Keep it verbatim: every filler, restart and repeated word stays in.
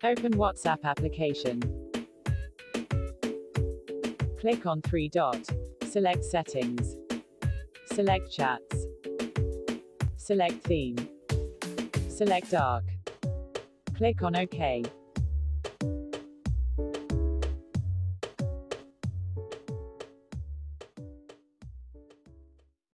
Open WhatsApp application. Click on three dot. Select Settings. Select Chats. Select Theme. Select Dark. Click on OK.